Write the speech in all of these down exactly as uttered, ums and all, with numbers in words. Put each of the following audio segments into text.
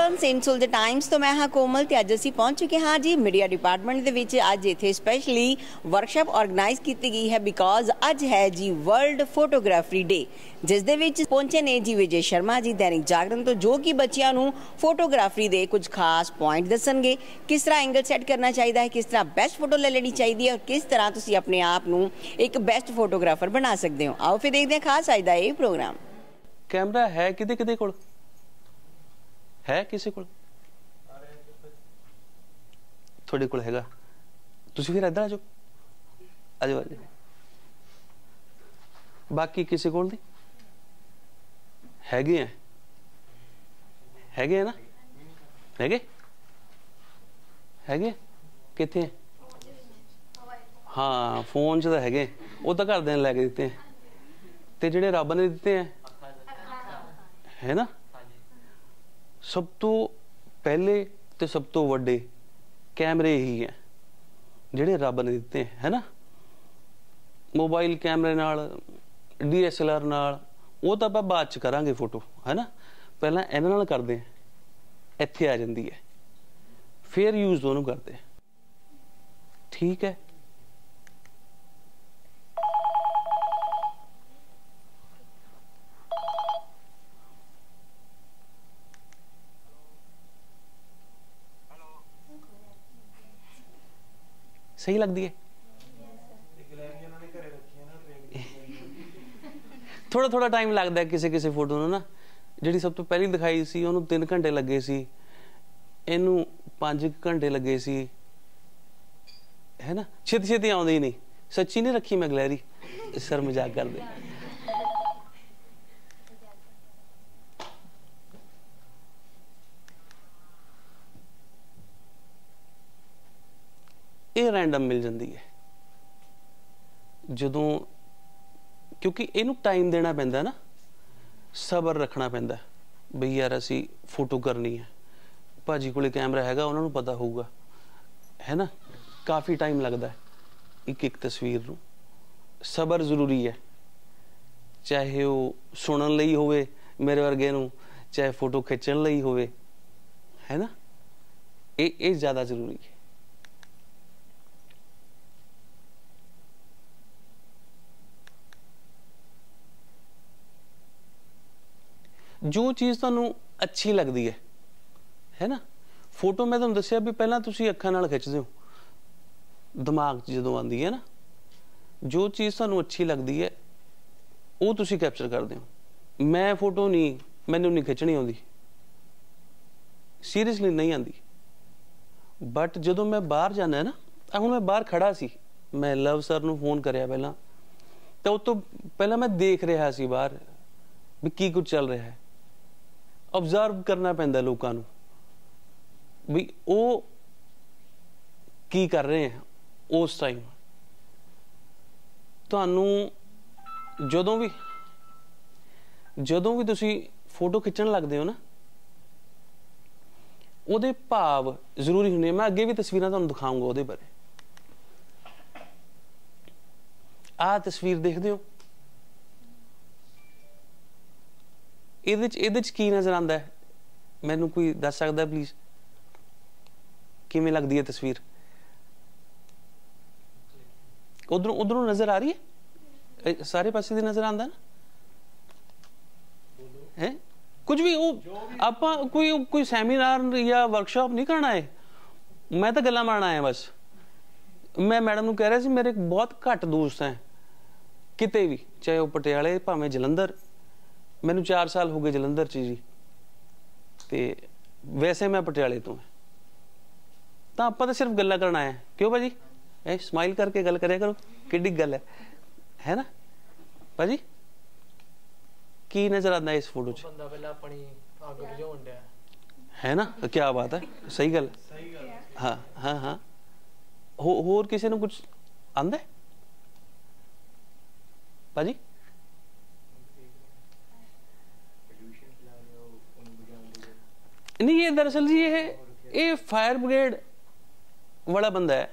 ਅਕਾਲ same ਸੂਲ ਦੇ Times ਤੋਂ ਮੈਂ ਹਾਂ ਕੋਮਲ ਤੇ ਅੱਜ ਅਸੀਂ ਪਹੁੰਚ ਚੁੱਕੇ ਹਾਂ ਜੀ ਮੀਡੀਆ ਡਿਪਾਰਟਮੈਂਟ ਦੇ ਵਿੱਚ। ਅੱਜ ਇੱਥੇ ਸਪੈਸ਼ਲੀ ਵਰਕਸ਼ਾਪ ਆਰਗੇਨਾਈਜ਼ ਕੀਤੀ ਗਈ ਹੈ ਬਿਕੋਜ਼ ਅੱਜ ਹੈ ਜੀ ਵਰਲਡ ਫੋਟੋਗ੍ਰਾਫੀ ਡੇ, ਜਿਸ ਦੇ ਵਿੱਚ ਪਹੁੰਚੇ ਨੇ ਜੀ ਵਿਜੇ ਸ਼ਰਮਾ ਜੀ दैनिक जागरण ਤੋਂ, ਜੋ ਕਿ ਬੱਚਿਆਂ ਨੂੰ ਫੋਟੋਗ੍ਰਾਫੀ ਦੇ ਕੁਝ ਖਾਸ ਪੁਆਇੰਟ ਦੱਸਣਗੇ। ਕਿਸ ਤਰ੍ਹਾਂ ਐਂਗਲ ਸੈੱਟ ਕਰਨਾ ਚਾਹੀਦਾ ਹੈ, ਕਿਸ ਤਰ੍ਹਾਂ ਬੈਸਟ ਫੋਟੋ ਲੈ ਲੈਣੀ ਚਾਹੀਦੀ ਹੈ ਔਰ ਕਿਸ ਤਰ੍ਹਾਂ ਤੁਸੀਂ ਆਪਣੇ ਆਪ ਨੂੰ ਇੱਕ ਬੈਸਟ ਫੋਟੋਗ੍ਰਾਫਰ ਬਣਾ ਸਕਦੇ ਹੋ। ਆਓ ਫਿਰ ਦੇਖਦੇ ਹਾਂ ਖਾਸ ਅੱਜ ਦਾ ਇਹ ਪ੍ਰੋਗਰਾਮ। कैमरा है किते किते कोल है किसी कोल थोड़े कोल हैगा तुसी फिर इधर आ जाओ आ जाओ आ जाओ बाकी किसी कोल नहीं हैगे हैं हैगे हैं ना हैगे हैगे किथे हाँ फोन च तो हैगे वो तो घर दे लैके दिते हैं ते जिहड़े रब ने दिते हैं है ना। सब तो पहले तो सब तो वड्डे कैमरे ही हैं जिहड़े रब ने दिते हैं, है ना। मोबाइल कैमरे नाल डी एस एल आर नाल वो तो आप बाद च करांगे फोटो, है ना। पहला इहदे नाल करदे हैं, इत्थे आ जांदी है, फिर यूज दोनों करते हैं, ठीक है। सही लगती है थोड़ा थोड़ा टाइम लगता है किसी किसी फोटो ना। जी सब तो पहली दिखाई सी उन्होंने तीन घंटे लगे सी, इनू पांच घंटे लगे सी, है ना। छेती छेती आउंदी ही नहीं, सच्ची नहीं रखी मैं गलैरी, सर मजाक कर दे। ये रैंडम मिल जाती है जदों, क्योंकि इनू टाइम देना पैंदा ना, सबर रखना पैंदा बई यार असी फोटो करनी है। भाजी कोले कैमरा हैगा, उन्होंने पता होगा, है ना। काफ़ी टाइम लगता है एक एक तस्वीर नू, सबर जरूरी है, चाहे वो सुनन लई होवे मेरे वर्गे नू, चाहे फोटो खिंचण लई होवे, है ना। ये ये ज़्यादा जरूरी है। जो चीज़ तुहानू अच्छी लगती है, है ना। फोटो मैं तुहानू दस्सिया भी पहला तुसी अखां नाल खिचदे हो, दिमाग च जदों आंदी है ना, जो चीज़ तुहानू अच्छी लगती है वो तुसी कैप्चर करदे हो। मैं फोटो नहीं, मैनू नहीं खिचनी आउंदी, सीरियसली नहीं आती। बट जदों मैं बाहर जाना है ना, हुण मैं बाहर खड़ा सी, मैं लव सर नू फोन करया पहला, तो उस तो पहला मैं देख रहा सी बाहर भी की कुछ चल रहा है, ऑब्जर्व करना पैंदा लोकां नू भी वो की कर रहे हैं उस टाइम। तुहानू जदों भी जदों भी तुसी फोटो खिंचण लगदे हो ना, उहदे भाव जरूरी हुंदे। मैं अगे भी तस्वीरां तुहानू दिखाऊंगा उहदे बारे। आ तस्वीर देखदे हो, ਇਹਦੇ ਚ ਕੀ नज़र आता है, मैनू कोई दस सकता प्लीज़ किवें लगती है तस्वीर। उधरों उधरों नज़र आ रही है, सारे पासे दी नज़र आता ना है। कुछ भी वो आपां कोई कोई सैमीनार या वर्कशॉप नहीं करना है, मैं तो गल्लां मारन आया बस। मैं मैडम नूं कह रहा सी मेरे बहुत घट दोस्त हैं किते भी, चाहे वो पटियाले भावें जलंधर, मैनू चार साल हो गए जलंधर च जी, ते वैसे मैं पटियाले तो, तो आप तो सिर्फ गल्ला करना है। क्यों भाजी, ए स्माइल करके गल करें करो, किड्डी गल है, है ना भाजी। की नजर आता है इस फोटो च, है ना। क्या बात है, सही गल। हाँ हाँ हाँ हो होर किसी ने कुछ आंदा है भाजी। नहीं ये दरअसल जी ये ये फायर ब्रिगेड वाला बंदा है,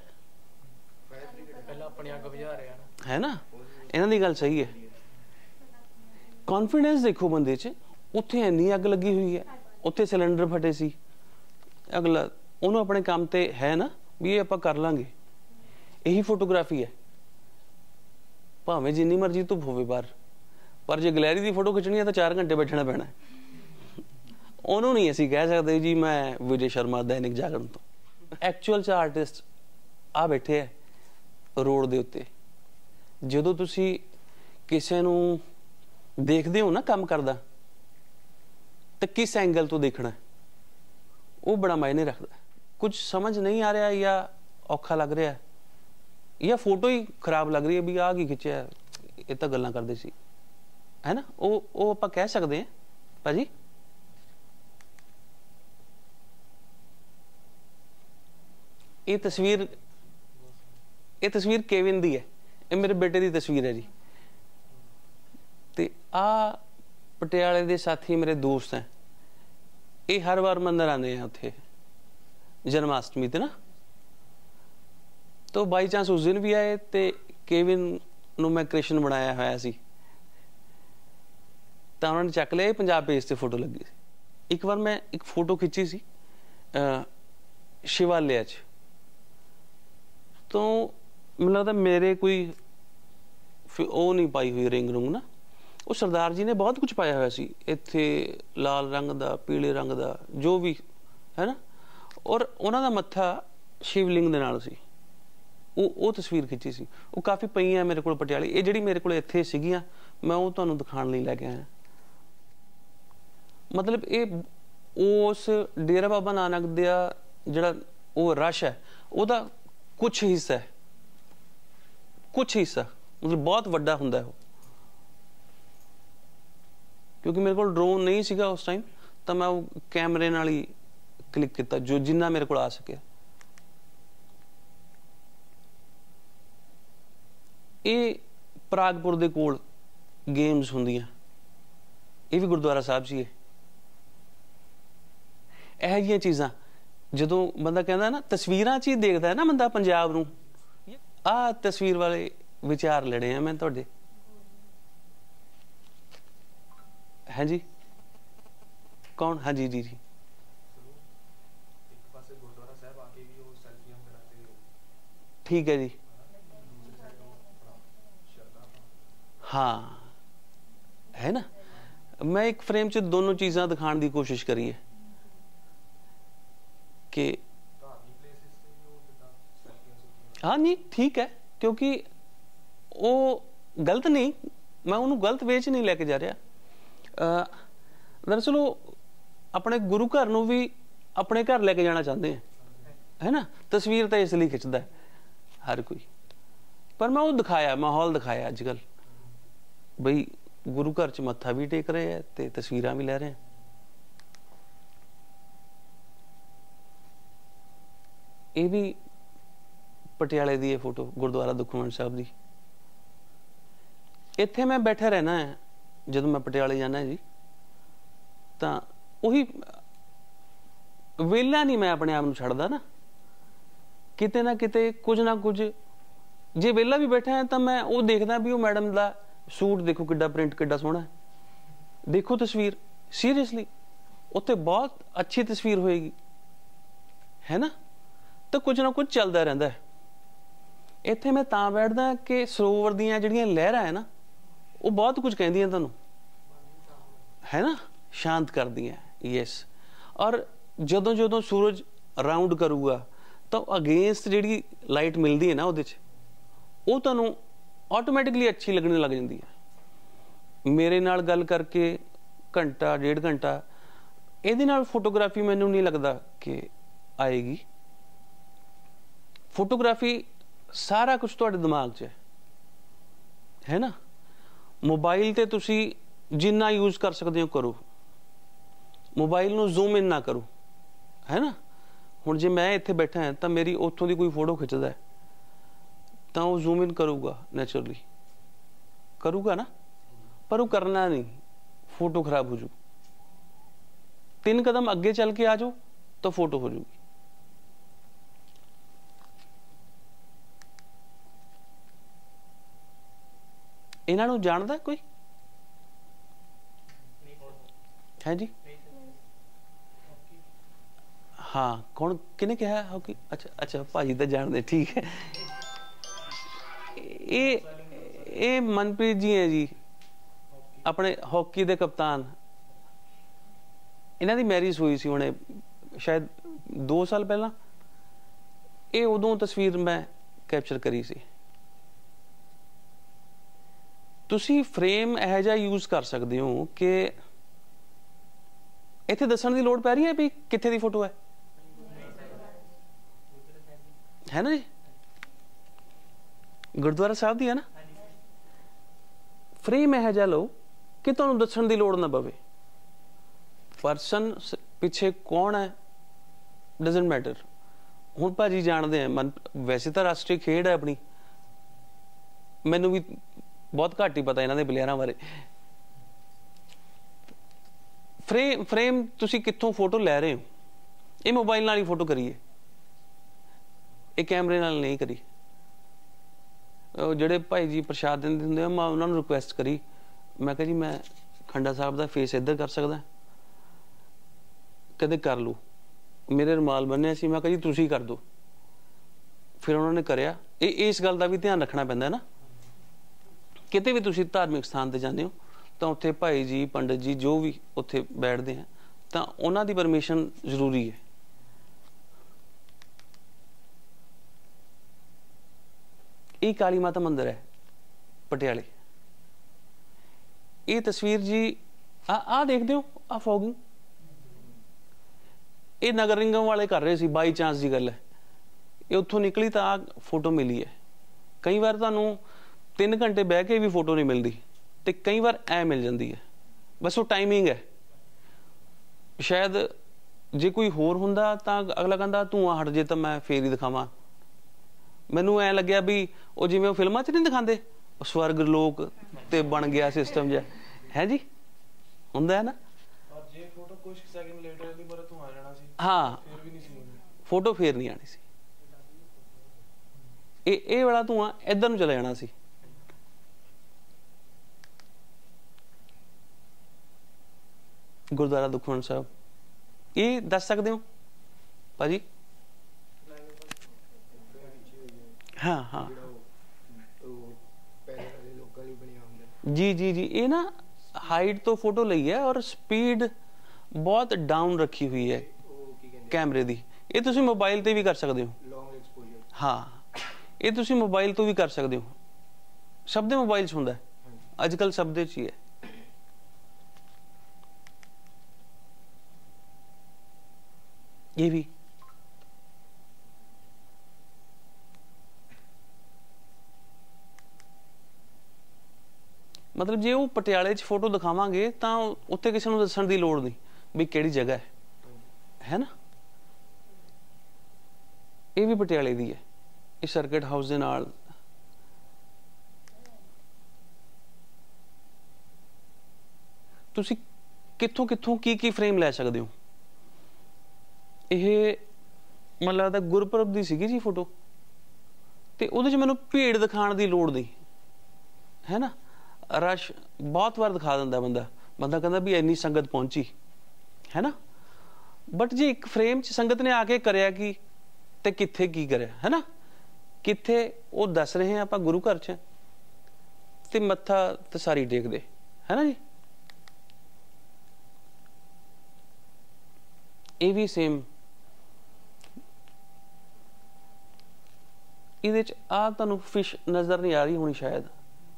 है ना। इन्हां दी गल सही है। कॉन्फिडेंस देखो बंदे च, उत्थे इन्नी अग लगी हुई है, उत्थे सिलेंडर फटे सी, अगला ਉਹਨੂੰ ਆਪਣੇ ਕੰਮ ਤੇ ਹੈ ਨਾ ਵੀ ਇਹ ਆਪਾਂ ਕਰ ਲਾਂਗੇ। ਇਹੀ ਫੋਟੋਗ੍ਰਾਫੀ ਹੈ, ਭਾਵੇਂ ਜਿੰਨੀ ਮਰਜ਼ੀ ਧੁੱਪ ਹੋਵੇ ਬਾਹਰ, ਪਰ ਜੇ ਗੈਲਰੀ ਦੀ ਫੋਟੋ ਖਿੱਚਣੀ ਹੈ ਤਾਂ ਚਾਰ ਘੰਟੇ ਬੈਠਣਾ ਪੈਣਾ। ਉਹਨੂੰ ਨਹੀਂ ਅਸੀਂ ਕਹਿ ਸਕਦੇ ਜੀ ਮੈਂ ਵਿਜੇ ਸ਼ਰਮਾ ਦੈਨਿਕ ਜਾਗਰਣ ਤੋਂ। ਐਕਚੁਅਲ 'ਚ ਆਰਟਿਸਟ ਆ ਬੈਠੇ ਹੈ ਰੋਡ ਦੇ ਉੱਤੇ। ਜਦੋਂ ਤੁਸੀਂ ਕਿਸੇ ਨੂੰ ਦੇਖਦੇ ਹੋ ਨਾ ਕੰਮ ਕਰਦਾ, ਤਾਂ ਕਿਸ ਐਂਗਲ ਤੋਂ ਦੇਖਣਾ ਉਹ ਬੜਾ ਮਾਇਨੇ ਰੱਖਦਾ। ਕੁਝ ਸਮਝ ਨਹੀਂ ਆ ਰਿਹਾ ਜਾਂ ਔਖਾ ਲੱਗ ਰਿਹਾ ਜਾਂ ਫੋਟੋ ਹੀ ਖਰਾਬ ਲੱਗ ਰਹੀ ਹੈ ਵੀ ਆਹ ਕੀ ਖਿੱਚਿਆ, ਇਹ ਤਾਂ ਗੱਲਾਂ ਕਰਦੇ ਸੀ, ਹੈ ਨਾ, ਉਹ ਉਹ ਆਪਾਂ ਕਹਿ ਸਕਦੇ ਹਾਂ ਭਾਜੀ। ਇਹ ਤਸਵੀਰ ਇਹ ਤਸਵੀਰ ਕੇਵਿਨ ਦੀ ਹੈ, ਇਹ ਮੇਰੇ ਬੇਟੇ ਦੀ ਤਸਵੀਰ ਹੈ ਜੀ। ਤੇ ਆ ਪਟਿਆਲੇ ਦੇ ਸਾਥੀ ਮੇਰੇ ਦੋਸਤ ਹੈ, ਇਹ ਹਰ ਵਾਰ ਮੰਦਰ ਆਉਂਦੇ ਆ ਉੱਥੇ ਜਨਮਾਸ਼ਟਮੀ ਤੇ ਨਾ। तो बाई चांस उस दिन भी आए तो केविन ਨੂੰ मैं कृष्ण बनाया होया सी, तो उन्होंने चक लिया पंजाब पेज से फोटो लगी सी। एक बार मैं एक फोटो खिंची सी शिवालय च, तो मैनूं लगदा मेरे कोई वो नहीं पाई हुई रिंग रूंग ना, वो सरदार जी ने बहुत कुछ पाया होया सी इत्थे, लाल रंग दा पीले रंग दा जो भी है ना, और उन्हां दा मत्था शिवलिंग दे नाल सी। ਉਹ ਉਹ ਤਸਵੀਰ ਖਿੱਚੀ ਸੀ, ਉਹ ਕਾਫੀ ਪਈਆਂ ਮੇਰੇ ਕੋਲ ਪਟਿਆਲੇ। ਇਹ ਜਿਹੜੀ ਮੇਰੇ ਕੋਲ ਇੱਥੇ ਸੀਗੀਆਂ ਮੈਂ ਉਹ ਤੁਹਾਨੂੰ ਦਿਖਾਉਣ ਲਈ ਲੈ ਕੇ ਆਇਆ। ਮਤਲਬ ਇਹ ਉਸ ਡੇਰਾ ਬਾਬਾ ਨਾਨਕ ਦਾ ਜਿਹੜਾ ਉਹ ਰਸ਼ ਹੈ ਉਹਦਾ ਕੁਛ ਹਿੱਸਾ ਹੈ, ਕੁਛ ਹਿੱਸਾ ਮਤਲਬ ਬਹੁਤ ਵੱਡਾ ਹੁੰਦਾ ਹੈ ਉਹ। ਕਿਉਂਕਿ ਮੇਰੇ ਕੋਲ ਡਰੋਨ ਨਹੀਂ ਸੀਗਾ ਉਸ ਟਾਈਮ, ਤਾਂ ਮੈਂ ਉਹ ਕੈਮਰੇ ਨਾਲ ਹੀ ਕਲਿੱਕ ਕੀਤਾ ਜੋ ਜਿੰਨਾ ਮੇਰੇ ਕੋਲ ਆ ਸਕਿਆ। ਇਹ ਪ੍ਰਾਗਪੁਰ ਦੇ ਕੋਲ ਗੇਮਸ ਹੁੰਦੀਆਂ, ਇਹ ਵੀ ਗੁਰਦੁਆਰਾ ਸਾਹਿਬ ਜੀ ਹੈ। ਇਹੋ ਜਿਹੀਆਂ ਚੀਜ਼ਾਂ ਜਦੋਂ ਬੰਦਾ ਕਹਿੰਦਾ ਨਾ ਤਸਵੀਰਾਂ 'ਚ ਹੀ ਦੇਖਦਾ ਹੈ ਨਾ ਬੰਦਾ ਪੰਜਾਬ ਨੂੰ। ਆਹ ਤਸਵੀਰ ਵਾਲੇ ਵਿਚਾਰ ਲੜੇ ਆ ਮੈਂ ਤੁਹਾਡੇ। ਹੈ ਜੀ ਕੌਣ? ਹਾਂ ਜੀ ਜੀ ਜੀ ठीक है जी। हाँ है ना, मैं एक फ्रेम च दोनों चीज़ां दिखाने की कोशिश करी है कि हाँ नहीं ठीक है, क्योंकि वो गलत नहीं, मैं उन्होंने गलत वे च नहीं लेके जा रहा। दरअसल वो अपने गुरु घर नूं भी अपने घर लेके जाना चाहते हैं, है ना। तस्वीर तो इसलिए खिंचता है हर कोई, पर मैं वो दिखाया, माहौल दिखाया अजकल बई गुरु घर च मत्था भी टेक रहे हैं ते तस्वीरां भी ले रहे हैं। ये भी पटियाले दी फोटो गुरुद्वारा दुखमन साहब दी। इत्थे मैं बैठा रहना है जदों मैं पटियाले जाना है जी, तो उही वेला नहीं मैं अपने आप नूं छड्डदा ना, किते ना किते कुछ ना कुछ। जे वेला भी बैठा है तो मैं वो देखदा भी वो मैडम दा सूट देखो किड्डा प्रिंट किड्डा सोहना है, देखो तस्वीर सीरियसली उत्थे बहुत अच्छी तस्वीर होएगी, है ना। तो कुछ ना कुछ चलता रहता है। इत्थे मैं तां बैठदा कि सरोवर दीयां जिहड़ियां लहरां है ना वो बहुत कुछ कहंदियां तुहानूं, है ना, शांत करदियां। यस, और जदों जदों सूरज राउंड करूगा तो अगेंस्ट जिहड़ी लाइट मिलदी है ना उहदे च वो तुहानूं ऑटोमैटिकली अच्छी लगने लग जाती है। मेरे नाल गल करके घंटा डेढ़ घंटा इहदे नाल फोटोग्राफी मैनूं नहीं लगता कि आएगी। फोटोग्राफी सारा कुछ तुहाडे दिमाग च है, है ना। मोबाइल ते तुसी जिन्ना यूज़ कर सकते हो करो, मोबाइल नूं जूम इन ना करो, है ना। हुण जे मैं इत्थे बैठा है तो मेरी उत्थों दी कोई फोटो खिंचदा है तो वो जूम इन करूगा, नेचुरली करूगा ना, पर वो करना नहीं, फोटो खराब हो जाऊ। तीन कदम अगे चल के आ जाओ तो फोटो हो जाएगी। इन्हां नूं जानदा कोई? है जी। हाँ कौन किने कहा हॉकी? अच्छा अच्छा भाजी तो जानते, ठीक है। ये ये मनप्रीत जी है जी, अपने हॉकी के कप्तान। इन्हां दी मैरिज हुई सी हुणे शायद दो साल पहला। ये उदों तस्वीर मैं कैप्चर करी सी। तुसी फ्रेम इहो जिहा यूज कर सकते हो कि इत्थे दस्सण दी लोड़ पै रही है भी कित्थे दी फोटो है, है ना जी? गुरुद्वारा साहब दी है ना। फ्रेम इहो जिहा लो कि तुहानूं दस्सण दी लोड़ ना पवे। परसन पिछे कौन है डजंट मैटर। हुण भाजी जानते हैं मन, वैसे तो राष्ट्रीय खेड है अपनी, मैनू भी बहुत घट ही पता इन्हां दे प्लेयरां बारे। फ्रेम फ्रेम तुसी कित्थों फोटो लै रहे हो? ये मोबाइल नाल ही फोटो करी है, ये कैमरे नाल नहीं करी। ਜਿਹੜੇ ਭਾਈ ਜੀ ਪ੍ਰਸ਼ਾਦ ਦਿੰਦੇ ਹੁੰਦੇ ਆ, ਮੈਂ ਉਹਨਾਂ ਨੂੰ ਰਿਕੁਐਸਟ ਕਰੀ, ਮੈਂ ਕਿਹਾ ਜੀ ਮੈਂ ਖੰਡਾ ਸਾਹਿਬ ਦਾ ਫੇਸ ਇੱਧਰ ਕਰ ਸਕਦਾ? ਕਹਿੰਦੇ ਕਰ ਲਓ। ਮੇਰੇ ਰੁਮਾਲ ਬੰਨਿਆ ਸੀ, ਮੈਂ ਕਿਹਾ ਜੀ ਤੁਸੀਂ ਕਰ ਦਿਓ। ਫਿਰ ਉਹਨਾਂ ਨੇ ਕਰਿਆ। ਇਹ ਇਸ ਗੱਲ ਦਾ ਵੀ ਧਿਆਨ ਰੱਖਣਾ ਪੈਂਦਾ ਨਾ, ਕਿਤੇ ਵੀ ਤੁਸੀਂ ਧਾਰਮਿਕ ਸਥਾਨ ਤੇ ਜਾਂਦੇ ਹੋ ਤਾਂ ਉੱਥੇ ਭਾਈ ਜੀ ਪੰਡਿਤ ਜੀ ਜੋ ਵੀ ਉੱਥੇ ਬੈਠਦੇ ਆ ਤਾਂ ਉਹਨਾਂ ਦੀ ਪਰਮਿਸ਼ਨ ਜ਼ਰੂਰੀ ਹੈ। ਇਹ ਕਾਲੀ ਮਾਤਾ ਮੰਦਿਰ ਹੈ ਪਟਿਆਲੇ। ਇਹ ਤਸਵੀਰ ਜੀ ਆ ਆ ਦੇਖਦੇ ਹੋ, ਆ ਫੋਗਿੰਗ ਇਹ ਨਗਰ ਨਿਗਮ ਵਾਲੇ ਕਰ ਰਹੇ ਸੀ, ਬਾਈ ਚਾਂਸ ਦੀ ਗੱਲ ਹੈ। ਇਹ ਉੱਥੋਂ ਨਿਕਲੀ ਤਾਂ ਆ ਫੋਟੋ ਮਿਲੀ ਹੈ। ਕਈ ਵਾਰ ਤੁਹਾਨੂੰ ਤਿੰਨ ਘੰਟੇ ਬਹਿ ਕੇ ਵੀ ਫੋਟੋ ਨਹੀਂ ਮਿਲਦੀ ਤੇ ਕਈ ਵਾਰ ਐ ਮਿਲ ਜਾਂਦੀ ਹੈ। ਬਸ ਉਹ ਟਾਈਮਿੰਗ ਹੈ। ਸ਼ਾਇਦ ਜੇ ਕੋਈ ਹੋਰ ਹੁੰਦਾ ਤਾਂ ਅਗਲਾ ਕਹਿੰਦਾ ਧੂੰਆਂ ਹਟ ਜੇ ਤਾਂ ਮੈਂ ਫੇਰ ਹੀ ਦਿਖਾਵਾਂ। ਮੈਨੂੰ ਐ ਲੱਗਿਆ ਵੀ ਉਹ ਜਿਵੇਂ ਉਹ ਫਿਲਮਾਂ 'ਚ ਨਹੀਂ ਦਿਖਾਉਂਦੇ, ਸਵਰਗ ਲੋਕ ਤੇ ਬਣ ਗਿਆ ਸਿਸਟਮ ਜਿਹਾ, ਹੈ ਜੀ, ਹੁੰਦਾ ਹੈ ਨਾ। ਹਾਂ ਫੋਟੋ ਫੇਰ ਨਹੀਂ ਆਣੀ ਸੀ। ਇਹ ਇਹ ਵਾਲਾ ਧੂੰਆਂ ਇੱਧਰ ਨੂੰ ਚਲਾ ਜਾਣਾ ਸੀ। ਗੁਰਦੁਆਰਾ ਦੁਖਵੰਡ ਸਾਹਿਬ ਇਹ ਦੱਸ ਸਕਦੇ ਹੋ ਭਾਜੀ? हाँ हाँ जी जी जी ये ना हाइट तो फोटो ली है और स्पीड बहुत डाउन रखी हुई है कैमरे दी। ये तुसी मोबाइल ते भी कर सकते हो। हाँ ये तुसी मोबाइल तो भी कर सकते हो। सब दे मोबाइल च हुंदा है अजकल, सब दे च ही है। ये भी मतलब जे वो पटियाले च फोटो दिखावांगे तो उत्थे किसी नूं दस्सण दी लोड़ नहीं भी किहड़ी जगह है, है ना। ये भी पटियाले दी है, इस सर्किट हाउस दे नाल। तुसी कित्थों कित्थों की की फ्रेम लै सकदे हो। ये मतलब लगदा गुरपुरब दी सीगी जी फोटो, ते उहदे च मैनूं भीड़ दिखाण दी लोड़ नहीं, है ना। रश बहुत बार दिखा दिंदा बंदा, बंदा कहता भी इन्नी संगत पहुंची, है ना। बट जे एक फ्रेम च संगत ने आके करया की ते कित्थे की करया, है ना, कित्थे वो दस रहे हैं आपां गुरु घर च ते मत्था ते सारी टेकदे, है ना जी। ये भी सेम इहदे च आ तुहानूं फिश नज़र नहीं आ रही होनी शायद,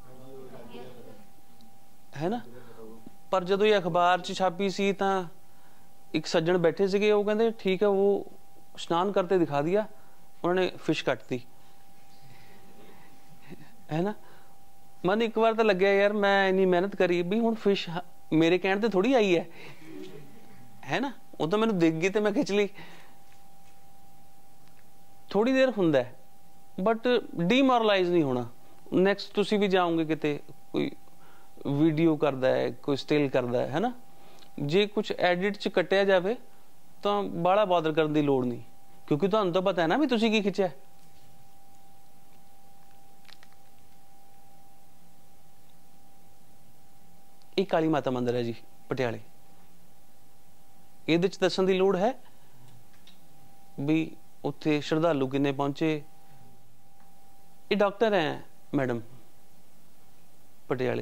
है ना। पर जदों ये अखबार च छापी सी तां एक सज्जन बैठे सीगे, वो कहंदे ठीक है, वो स्नान करते दिखा दिया, उन्होंने फिश कट दी, है ना। मन एक बार तो लग्या यार मैं इन्नी मेहनत करी भी हुण फिश मेरे कहण ते थोड़ी आई है, है ना। वो तो मैनूं दिख गई तो मैं खिंच ली। थोड़ी देर हुंदा है बट डीमोरलाइज नहीं होना। नैक्सट तुसीं भी जाओगे किते कोई वीडियो करता है, कोई स्टिल करता है, है ना। जे कुछ एडिट च कटिया जाए तो बाला बॉदर करने की लोड़ नहीं, क्योंकि तुहानूं तो पता है ना भी तुसीं की खिंचिया। ये काली माता मंदिर है जी पटियाले। इहदे च दस्सण दी लोड़ है भी उत्थे श्रद्धालु किन्ने पहुंचे। ये डॉक्टर हैं मैडम पटियाले,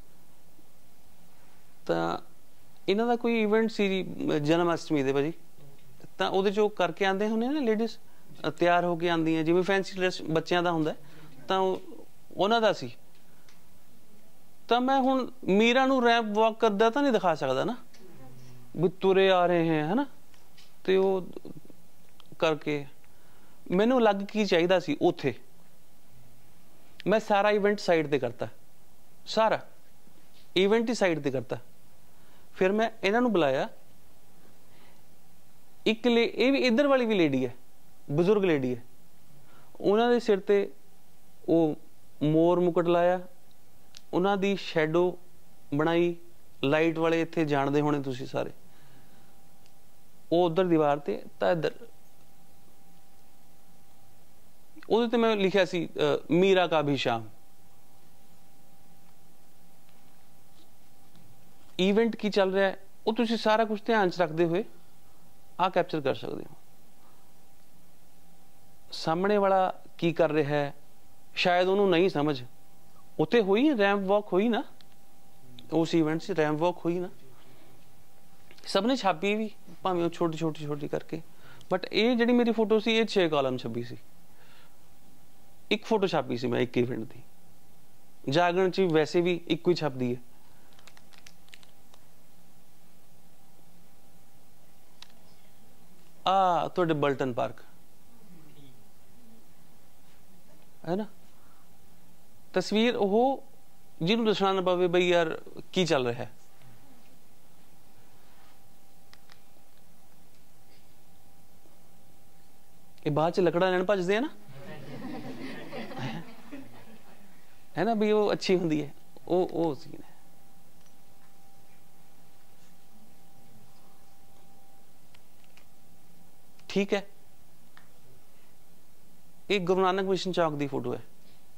तो इन्हां दा कोई इवेंट सी जन्म अष्टमी दे भाजी, तो उहदे चो करके आंदे हुंदे ना लेडीज़, तैयार होके आंदियां जिवें फैंसी ड्रैस बच्चों का हुंदा, तो उन्हां दा सी। तो मैं हुण मीरा नूं रैंप वॉक करदा तो नहीं दिखा सकदा ना, भी तुरे आ रहे हैं, है ना, तो वो करके मैनू अलग की चाहिदा सी। उत्थे मैं सारा इवेंट साइड ते करता, सारा इवेंट ही साइड ते करता। फिर मैं इन्हां नूं बुलाया, एक ले ये भी इधर वाली भी लेडी है, बजुर्ग लेडी है, उन्हां दे सिर ते वो मोर मुकुट लाया, उन्हां दी शैडो बनाई, लाइट वाले इत्थे जानदे होने तुसीं सारे, वो उधर दीवार ते तां इधर उहदे ते मैं लिखिया सी मीरा का भी शाम। इवेंट की चल रहा है वो तुसीं सारा कुछ ध्यान च रखते हुए आ कैप्चर कर सकते हो। सामने वाला की कर रहा है शायद उन्होंने नहीं समझ, उत्ते हुई रैंप वॉक हुई ना, उस इवेंट से रैंप वॉक हुई ना, सबने छापी भी भावें छोटी छोटी छोटी करके, बट ये जी मेरी फोटो सी ये छे कॉलम छपी सी, एक फोटो छापी सी मैं एक इवेंट की। जागरण च वैसे भी एक ही छपदी है। आ तुहाडे बल्टन पार्क है ना, तस्वीर वो जिन्हों दसना ना पवे बई यार की चल रहा है। ये बाद च लकड़ा लैन भजदे है ना, है ना भी वो अच्छी होंदी है, वो वो सीन है। ठीक है, एक गुरु नानक मिशन चौक की फोटो है,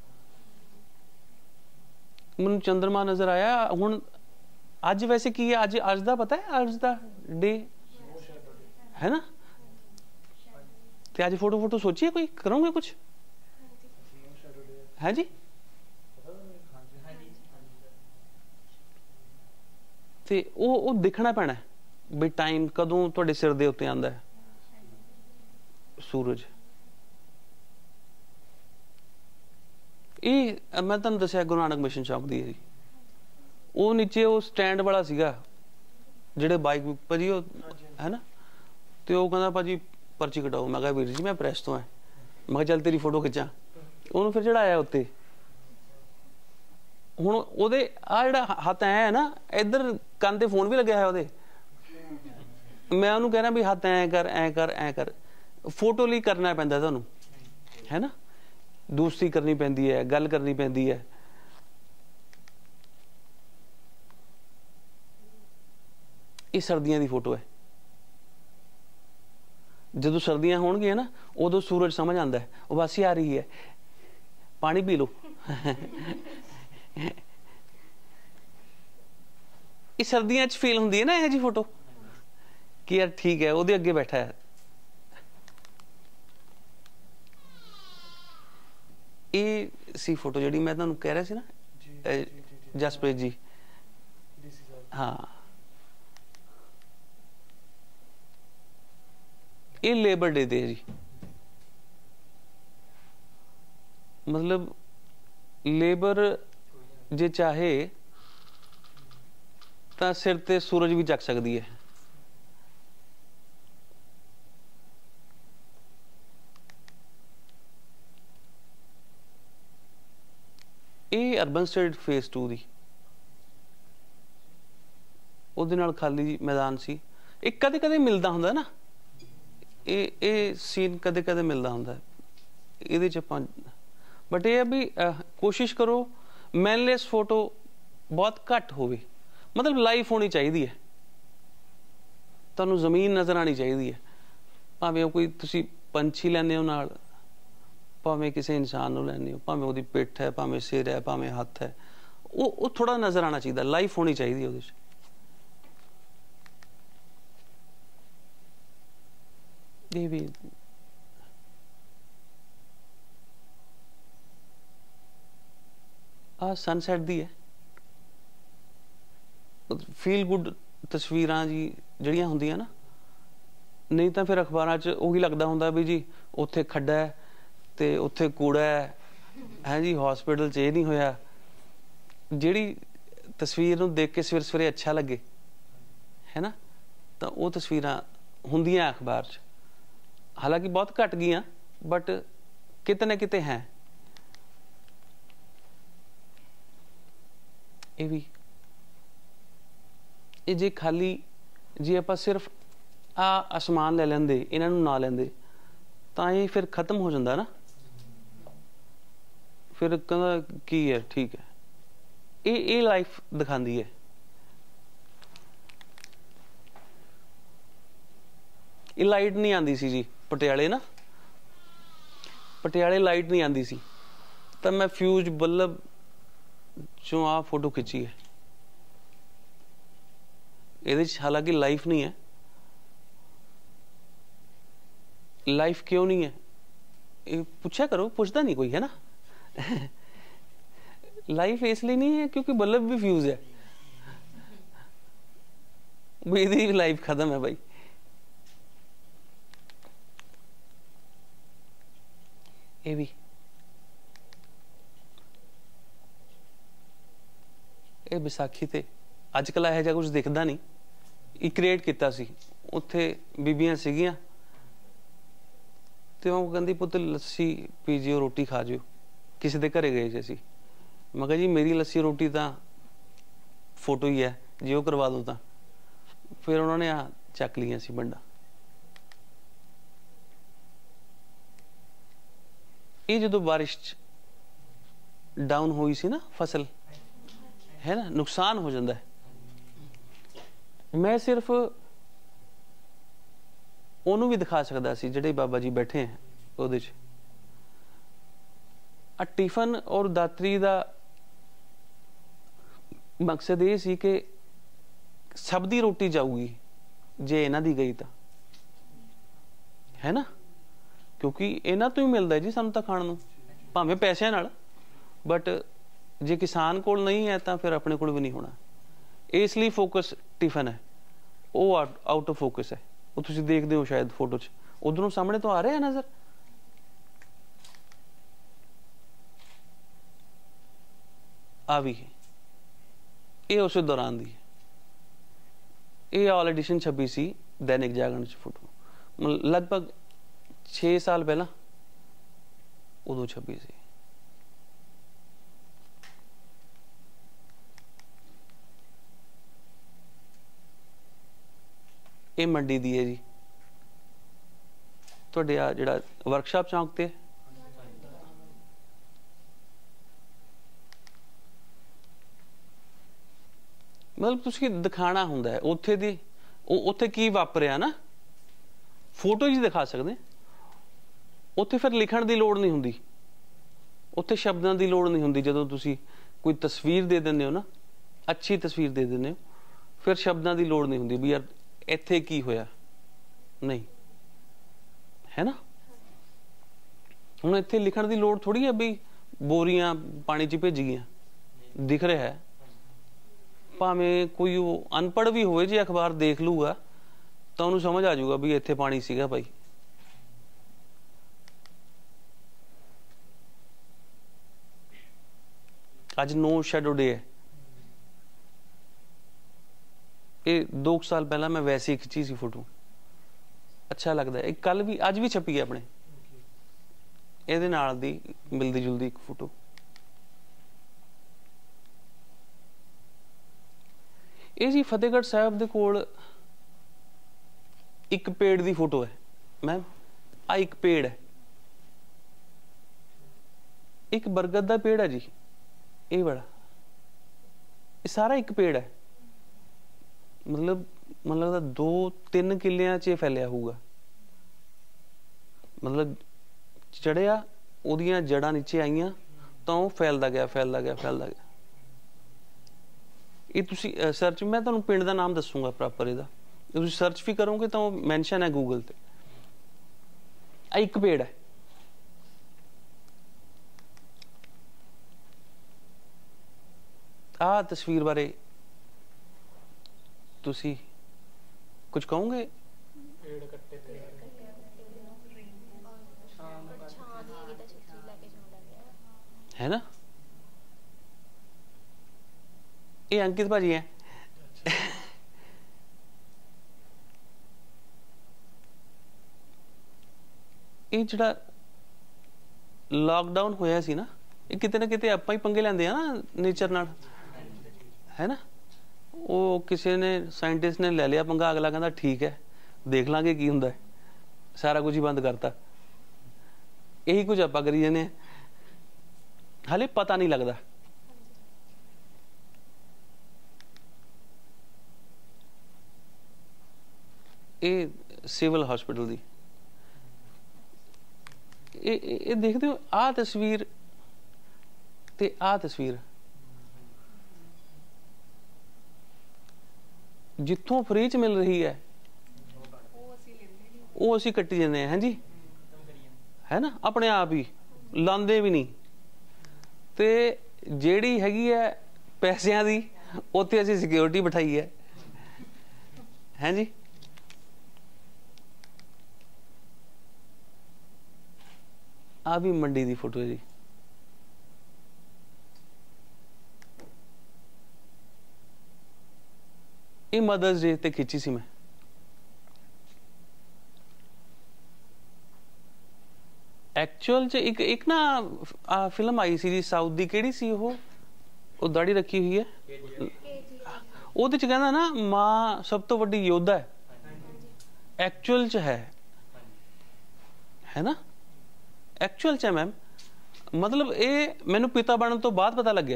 मैनू चंद्रमा नजर आया। हुण अज वैसे की है, अज अज दा पता है, अज दा डे है ना, ते अज फोटो फोटो सोचिए कोई करोगे कुछ है जी, ते ओ ओ दिखना पैना भी टाइम कदों तुहाडे सिर दे उत्ते आंदा है सूरज। ये मैं तुहानूं दस्सिया गुरु नानक मिशन चौक दी है, वो नीचे वो स्टैंड वाला सीगा जिहड़े बाइक भाजी वो है ना, तो वो कहंदा भाजी पर्ची कटाओ। मैं कहा वीर जी मैं प्रैस तो है, मैं चल तेरी फोटो खिंचा, उन्होंने फिर चढ़ाया उत्ते। हुण ओहदे आ जिहड़ा हत्थ है ना, इधर कंन ते फोन भी लग्या है ओहदे, मैं उन्होंने कहना भी हत्थ ऐ कर ऐ कर ऐ कर, फोटो लिए करना पैंदा तुहानूं, है ना, दोस्ती करनी पैंदी है, गल करनी पैंदी है। ये सर्दियां दी फोटो है, जदों सर्दियां होणगियां ना उदों सूरज समझ आंदा है, उबासी आ रही है, पानी पी लो। ये सर्दियां च फील हुंदी है ना, यह जी फोटो कि यार ठीक है उहदे अगे बैठा है। ये सी फोटो जी मैं तुहानूं कह रहा सी ना, जसप्रीत जी, हाँ ये लेबर डे दे जी, मतलब लेबर जे चाहे तो सिर ते सूरज भी चक सकती है। ये अर्बन स्टेट फेज टू दी उहदे नाल खाली मैदान सी, एक कदे कदे मिलता हुंदा ना, ये ये सीन कदे कदे मिलता हुंदा इहदे च पां, बट ये भी आ, कोशिश करो मैनलेस फोटो बहुत घट होवे, मतलब लाइफ होनी चाहिए है, तुहानूं जमीन नज़र आनी चाहिए है, भावें कोई तुसीं पंछी लैंदे हो नाल, भावें किसी इंसान नूं लैंदे हो, भावें उहदी पिठ है, भावें सिर है, भावें हत्थ है, वो वो थोड़ा नज़र आना चाहिए, लाइफ होनी चाहिए उहदे च। ये भी ਆ ਸਨਸੈਟ ਦੀ ਹੈ। ਫੀਲ ਗੁੱਡ ਤਸਵੀਰਾਂ ਜੀ ਜਿਹੜੀਆਂ ਹੁੰਦੀਆਂ ਨਾ, ਨਹੀਂ ਤਾਂ ਫਿਰ ਅਖਬਾਰਾਂ 'ਚ ਉਹੀ ਲੱਗਦਾ ਹੁੰਦਾ ਵੀ ਜੀ ਉੱਥੇ ਖੱਡਾ ਹੈ ਤੇ ਉੱਥੇ ਕੂੜਾ ਹੈ ਹੈ ਜੀ, ਹਸਪੀਟਲ 'ਚ ਇਹ ਨਹੀਂ ਹੋਇਆ। ਜਿਹੜੀ ਤਸਵੀਰ ਨੂੰ ਦੇਖ ਕੇ ਸਵੇਰੇ ਸਵੇਰੇ ਅੱਛਾ ਲੱਗੇ ਹੈ ਨਾ, ਤਾਂ ਉਹ ਤਸਵੀਰਾਂ ਹੁੰਦੀਆਂ ਅਖਬਾਰ 'ਚ। ਹਾਲਾਂਕਿ ਬਹੁਤ ਘੱਟ ਗਈਆਂ, ਬਟ ਕਿਤੇ ਨਾ ਕਿਤੇ ਹੈ। ਇਹ ਵੀ ਇਹ ਜੇ ਖਾਲੀ ਜੇ ਆਪਾਂ ਸਿਰਫ ਆ ਅਸਮਾਨ ਲੈ ਲੈਂਦੇ, ਇਹਨਾਂ ਨੂੰ ਨਾ ਲੈਂਦੇ, ਤਾਂ ਇਹ ਫਿਰ ਖਤਮ ਹੋ ਜਾਂਦਾ ਨਾ। ਫਿਰ ਕਹਿੰਦਾ ਕੀ ਹੈ, ਠੀਕ ਹੈ। ਇਹ ਇਹ ਲਾਈਫ ਦਿਖਾਉਂਦੀ ਹੈ। ਇਹ ਲਾਈਟ ਨਹੀਂ ਆਉਂਦੀ ਸੀ ਜੀ ਪਟਿਆਲੇ ਨਾ, ਪਟਿਆਲੇ ਲਾਈਟ ਨਹੀਂ ਆਉਂਦੀ ਸੀ, ਤਾਂ ਮੈਂ ਫਿਊਜ਼ ਬੱਲਬ ਚੋਂ ਆ ਫੋਟੋ ਖਿੱਚੀ ਹੈ। ਇਹਦੇ 'ਚ ਹਾਲਾਂਕਿ ਲਾਈਫ ਨਹੀਂ ਹੈ। ਲਾਈਫ ਕਿਉਂ ਨਹੀਂ ਹੈ ਇਹ ਪੁੱਛਿਆ ਕਰੋ, ਪੁੱਛਦਾ ਨਹੀਂ ਕੋਈ, ਹੈ ਨਾ। ਲਾਈਫ ਇਸ ਲਈ ਨਹੀਂ ਹੈ ਕਿਉਂਕਿ ਬੱਲਬ ਵੀ ਫਿਊਜ਼ ਹੈ, ਇਹਦੀ ਵੀ ਲਾਈਫ ਖਤਮ ਹੈ भाई। ਇਹ ਵੀ ਇਹ ਵਿਸਾਖੀ ਤੇ ਅੱਜ ਕੱਲ੍ਹ ਇਹੋ ਜਿਹਾ ਕੁਝ ਦਿਖਦਾ ਨਹੀਂ। ਇਹ ਕ੍ਰੀਏਟ ਕੀਤਾ ਸੀ, ਉੱਥੇ ਬੀਬੀਆਂ ਸੀਗੀਆਂ ਤੇ ਉਹ ਕਹਿੰਦੀ ਪੁੱਤ ਲੱਸੀ ਪੀ ਜਿਓ, ਰੋਟੀ ਖਾ ਜਿਓ। ਕਿਸੇ ਦੇ ਘਰੇ ਗਏ ਸੀ ਅਸੀਂ, ਮੈਂ ਕਿਹਾ ਜੀ ਮੇਰੀ ਲੱਸੀ ਰੋਟੀ ਤਾਂ ਫੋਟੋ ਹੀ ਹੈ, ਜੇ ਉਹ ਕਰਵਾ ਦੋ ਤਾਂ। ਫਿਰ ਉਹਨਾਂ ਨੇ ਆ ਚੱਕ ਲਈਆਂ ਸੀ ਬੰਡਾ। ਇਹ ਜਦੋਂ ਬਾਰਿਸ਼ 'ਚ ਡਾਊਨ ਹੋਈ ਸੀ ਨਾ ਫਸਲ, ਹੈ ਨਾ, ਨੁਕਸਾਨ ਹੋ ਜਾਂਦਾ ਹੈ। ਮੈਂ ਸਿਰਫ ਉਹਨੂੰ ਵੀ ਦਿਖਾ ਸਕਦਾ ਸੀ ਜਿਹੜੇ ਬਾਬਾ ਜੀ ਬੈਠੇ ਹੈ ਉਹਦੇ 'ਚ। ਆ ਟਿਫਨ ਔਰ ਦਾਤਰੀ ਦਾ ਮਕਸਦ ਇਹ ਸੀ ਕਿ ਸਭ ਦੀ ਰੋਟੀ ਜਾਊਗੀ ਜੇ ਇਹਨਾਂ ਦੀ ਗਈ ਤਾਂ, ਹੈ ਨਾ, ਕਿਉਂਕਿ ਇਹਨਾਂ ਤੋਂ ਹੀ ਮਿਲਦਾ ਜੀ ਸਾਨੂੰ ਤਾਂ ਖਾਣ ਨੂੰ, ਭਾਵੇਂ ਪੈਸਿਆਂ ਨਾਲ, ਬਟ ਜੇ ਕਿਸਾਨ ਕੋਲ ਨਹੀਂ ਹੈ ਤਾਂ ਫਿਰ ਆਪਣੇ ਕੋਲ ਵੀ ਨਹੀਂ ਹੋਣਾ। ਇਸ ਲਈ ਫੋਕਸ ਟਿਫਨ ਹੈ, ਉਹ ਆਊਟ ਆਫ ਫੋਕਸ ਹੈ। ਉਹ ਤੁਸੀਂ ਦੇਖਦੇ ਹੋ ਸ਼ਾਇਦ ਫੋਟੋ 'ਚ, ਉਧਰੋਂ ਸਾਹਮਣੇ ਤੋਂ ਆ ਰਿਹਾ ਨਜ਼ਰ। ਆ ਵੀ ਇਹ ਉਸੇ ਦੌਰਾਨ ਦੀ ਹੈ। ਇਹ ਆਲ ਐਡੀਸ਼ਨ ਛੱਬੀ ਸੀ दैनिक जागरण 'ਚ ਫੋਟੋ, ਲਗਭਗ ਛੇ ਸਾਲ ਪਹਿਲਾਂ ਉਦੋਂ ਛੱਬੀ ਸੀ। ਇਹ ਮੰਡੀ ਦੀ ਹੈ ਜੀ, ਤੁਹਾਡੇ ਆ ਜਿਹੜਾ ਵਰਕਸ਼ਾਪ ਚੌਂਕ ਤੇ। ਮਤਲਬ ਤੁਸੀਂ ਦਿਖਾਣਾ ਹੁੰਦਾ ਹੈ ਉੱਥੇ ਦੀ, ਉਹ ਉੱਥੇ ਕੀ ਵਾਪਰਿਆ ਨਾ, ਫੋਟੋ ਜੀ ਦਿਖਾ ਸਕਦੇ। ਉੱਥੇ ਫਿਰ ਲਿਖਣ ਦੀ ਲੋੜ ਨਹੀਂ ਹੁੰਦੀ, ਉੱਥੇ ਸ਼ਬਦਾਂ ਦੀ ਲੋੜ ਨਹੀਂ ਹੁੰਦੀ। ਜਦੋਂ ਤੁਸੀਂ ਕੋਈ ਤਸਵੀਰ ਦੇ ਦਿੰਦੇ ਹੋ ਨਾ, ਅੱਛੀ ਤਸਵੀਰ ਦੇ ਦਿੰਦੇ ਹੋ, ਫਿਰ ਸ਼ਬਦਾਂ ਦੀ ਲੋੜ ਨਹੀਂ ਹੁੰਦੀ ਵੀ ਯਾਰ ਇੱਥੇ ਕੀ ਹੋਇਆ, ਨਹੀਂ, ਹੈ ਨਾ। ਹੁਣ ਇੱਥੇ ਲਿਖਣ ਦੀ ਲੋੜ ਥੋੜੀ ਹੈ ਵੀ ਬੋਰੀਆਂ ਪਾਣੀ 'ਚ ਭਿੱਜ ਗਈਆਂ, ਦਿਖ ਰਿਹਾ ਹੈ। ਭਾਵੇਂ ਕੋਈ ਉਹ ਅਨਪੜ੍ਹ ਵੀ ਹੋਵੇ, ਜੇ ਅਖਬਾਰ ਦੇਖ ਲੂਗਾ ਤਾਂ ਉਹਨੂੰ ਸਮਝ ਆ ਜਾਊਗਾ ਵੀ ਇੱਥੇ ਪਾਣੀ ਸੀਗਾ ਭਾਈ। ਅੱਜ ਨੋ ਸ਼ੈਡੋ ਡੇ ਹੈ। ਇਹ ਦੋ ਸਾਲ ਪਹਿਲਾਂ ਮੈਂ ਵੈਸੇ ਹੀ ਖਿੱਚੀ ਸੀ ਫੋਟੋ, ਅੱਛਾ ਲੱਗਦਾ ਹੈ। ਕੱਲ ਵੀ ਅੱਜ ਵੀ ਛਪੀ ਹੈ ਆਪਣੇ, ਇਹਦੇ ਨਾਲ ਦੀ ਮਿਲਦੀ ਜੁਲਦੀ ਇੱਕ ਫੋਟੋ। ਇਹ ਜੀ ਫਤਿਹਗੜ੍ਹ ਸਾਹਿਬ ਦੇ ਕੋਲ ਇੱਕ ਪੇੜ ਦੀ ਫੋਟੋ ਹੈ ਮੈਮ। ਆ ਇੱਕ ਪੇੜ ਹੈ, ਇੱਕ ਬਰਗਦ ਦਾ ਪੇੜ ਹੈ ਜੀ, ਇਹ ਬੜਾ, ਇਹ ਸਾਰਾ ਇੱਕ ਪੇੜ ਹੈ। ਮਤਲਬ ਮੈਨੂੰ ਲੱਗਦਾ ਦੋ ਤਿੰਨ ਕਿੱਲਿਆਂ 'ਚ ਫੈਲਿਆ ਹੋਊਗਾ। ਮਤਲਬ ਚੜਿਆ, ਉਹਦੀਆਂ ਜੜ੍ਹਾਂ ਨੀਚੇ ਆਈਆਂ ਤਾਂ ਉਹ ਫੈਲਦਾ ਗਿਆ ਫੈਲਦਾ ਗਿਆ ਫੈਲਦਾ ਗਿਆ। ਇਹ ਤੁਸੀਂ ਸਰਚ, ਮੈਂ ਤੁਹਾਨੂੰ ਪਿੰਡ ਦਾ ਨਾਮ ਦੱਸੂਗਾ ਪ੍ਰੋਪਰ ਇਹਦਾ, ਤੁਸੀਂ ਸਰਚ ਵੀ ਕਰੋਗੇ ਤਾਂ ਉਹ ਮੈਂਸ਼ਨ ਹੈ ਗੂਗਲ ਤੇ। ਆ ਇੱਕ ਪੇੜ ਹੈ। आ तस्वीर बारे तुसी कुछ कहोगे? है ना, ये अंकित भाजी है। ये जिहड़ा लॉकडाउन होया सी ना, ये किते ना किते आपां ही पंगे लैंदे आ ना नेचर नाल, है ना। वो किसी ने साइंटिस्ट ने ले लिया पंगा, अगला कहता ठीक है देख लांगे की हुंदा है, सारा कुछ ही बंद करता। यही कुछ आपां करी जाने, हाले पता नहीं लगता। ये सिविल हॉस्पिटल दी ये देखते हो, आ तस्वीर ते आ तस्वीर जिथों फ्री च मिल रही है वो असी कट्टी जाते हैं, हैं जी, है ना, अपने आप ही लांदे भी नहीं। ते जेड़ी हैगी है पैसिਆਂ दी उत्थे असी सिक्योरिटी बिठाई है, हैं जी। आ भी मंडी दी फोटो है जी। ये मदर्स डे ते खिंची सी मैं। एक्चुअल च एक एक ना आ फिल्म आई सी जी साउथ दी, केड़ी सी वो वो दाढ़ी रखी हुई है, ਉਹਦੇ ਚ कहना ना मां सब तो वड्डी योद्धा है, एक्चुअल च है है ना, एक्चुअल च है मैम। मतलब ये मैनू पिता बनने तो बाद पता लग गया,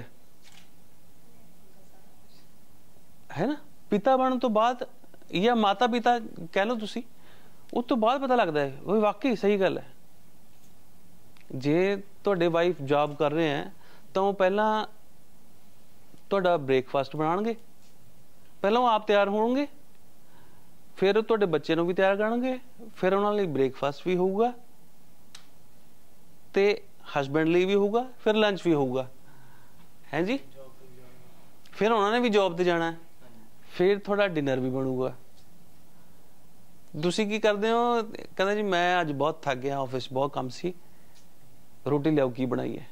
है ना, पिता बनने तो बाद या माता पिता कह लो तुसी, उस तो बाद पता लगता है वो वाकई सही गल है। जे तुहाडे वाइफ जॉब कर रहे हैं तो पहला तुहाडा ब्रेकफास्ट बनाएंगे, पहला वो आप तैयार होंगे, फिर तुहाडे बच्चे नूं भी तैयार करेंगे, फिर उन्हां लई ब्रेकफास्ट भी होऊगा ते हसबैंड लिए भी होगा, फिर लंच भी होगा, है जी, फिर उन्होंने भी जॉब ते जाना है, फिर थोड़ा डिनर भी बनूगा। तुसी की करते हो? कहते जी मैं अज बहुत थक गया, ऑफिस बहुत काम सी, रोटी लियाओ की बनाई है।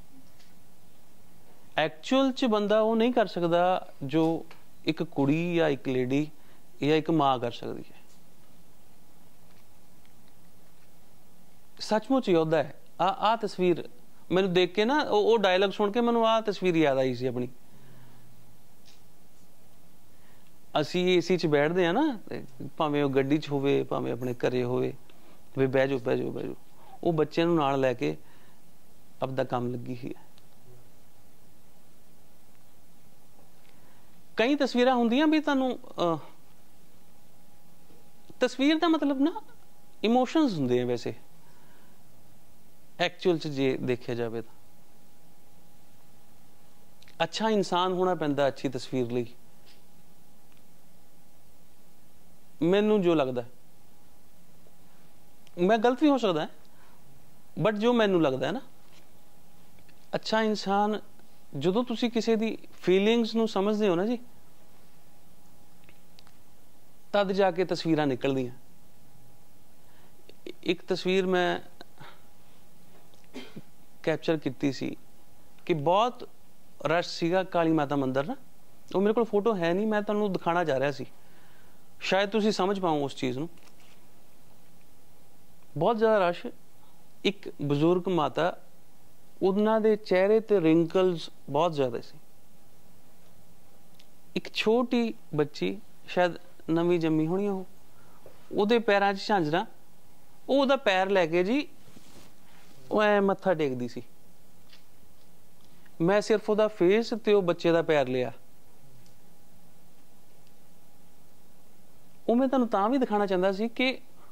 एक्चुअल च बंदा वो नहीं कर सकता जो एक कुड़ी या एक लेडी या एक मां कर सकती है। सचमुच योद्धा है। आ आ तस्वीर मैनू देख के ना, वो डायलॉग सुन के मैनू आ तस्वीर याद आई सी अपनी। असी एसी च बैठते हैं ना, भावें वो गड्डी च होवे, भावें अपने घरे होवे, वे बह जाओ बह जाओ बह जाओ, वो बच्चे नूं नाल लैके अपना काम लगी ही है। कई तस्वीर होंदियां भी तुहानू, तस्वीर का मतलब ना इमोशंस होंदे हैं वैसे एक्चुअल च जे देखा जाए तो। अच्छा इंसान होना पैंदा अच्छी तस्वीर लई, मैनू जो लगता है, मैं गलत भी हो सकता है, बट जो मैनू लगता है ना, अच्छा इंसान जो तुसी किसी दी फीलिंग्स नू समझते हो ना जी, तद जाके तस्वीरां निकलदियां। एक तस्वीर मैं कैप्चर की सी कि बहुत रश सीगा काली माता मंदिर ना, वो मेरे को फोटो है नहीं, मैं तुहानू दिखाना चाह रहा सी, शायद तुसी समझ पाओ उस चीज़ नू। बहुत ज़्यादा रश, एक बजुर्ग माता, उन्हां दे चेहरे ते रिंकल्स बहुत ज़्यादा सी, एक छोटी बच्ची शायद नवी जम्मी होनी हो, उहदे पैरां च झांजरा, उहदा पैर लैके जी वो ऐ मत्था टेकदी सी। मैं सिर्फ उहदा फेस ते उह बच्चे दा पैर लिया। वो मैं तुहानू तां भी दिखाना चाहता सी कि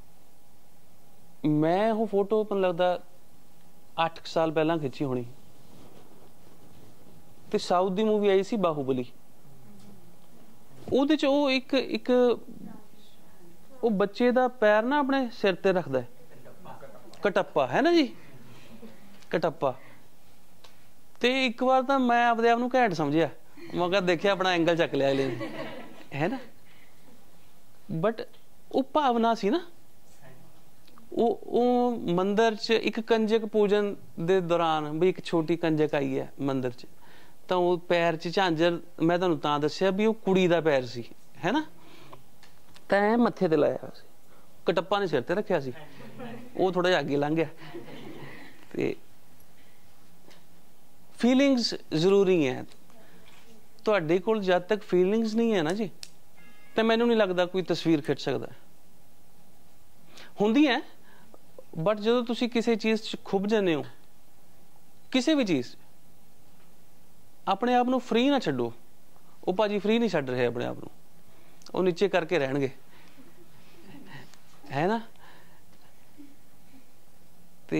मैं वो फोटो मैनूं लगदा अठ साल पहला खिंची होनी, ते साउथ दी मूवी आई सी बाहुबली, ਉਹਦੇ ਚ ਉਹ ਇੱਕ ਇੱਕ ਉਹ ਬੱਚੇ ਦਾ ਪੈਰ ਨਾ ਆਪਣੇ ਸਿਰ ਤੇ ਰੱਖਦਾ ਹੈ, ਕਟੱਪਾ ਹੈ ਨਾ ਜੀ, ਕਟੱਪਾ। ਤੇ ਇੱਕ ਵਾਰ ਤਾਂ ਮੈਂ ਆਪਦੇ ਆਪ ਨੂੰ ਘੈਂਟ ਸਮਝਿਆ, मैं कहा देखिया अपना एंगल चक लिया अगले ने, है ना। बट वो भावना सी ना, वो मंदिर च एक कंजक पूजन दे दौरान भी एक छोटी कंजक आई है मंदिर च, तो वो पैर च झांजर, मैं तुहानूं तां दस्सिया भी वो कुड़ी दा पैर सी, है ना। तैं मत्थे ते लाया सी, कटप्पा ने सिर ते रखिया सी, वो थोड़ा जिहा अगे लंघ गया। ते फीलिंग्स जरूरी है, तुहाडे कोल जद तक फीलिंग्स नहीं है ना जी, तो मैनूं नहीं लगदा कोई तस्वीर खिच सकदा। हुंदी है, बट जो तुसी किसी चीज़ च खुब जाने हो, किसी भी चीज़, अपने आप नूं फ्री ना छड्डो। वो भाजी फ्री नहीं छड्ड रहे अपने आप नूं, वो नीचे करके रहणगे, है ना। ते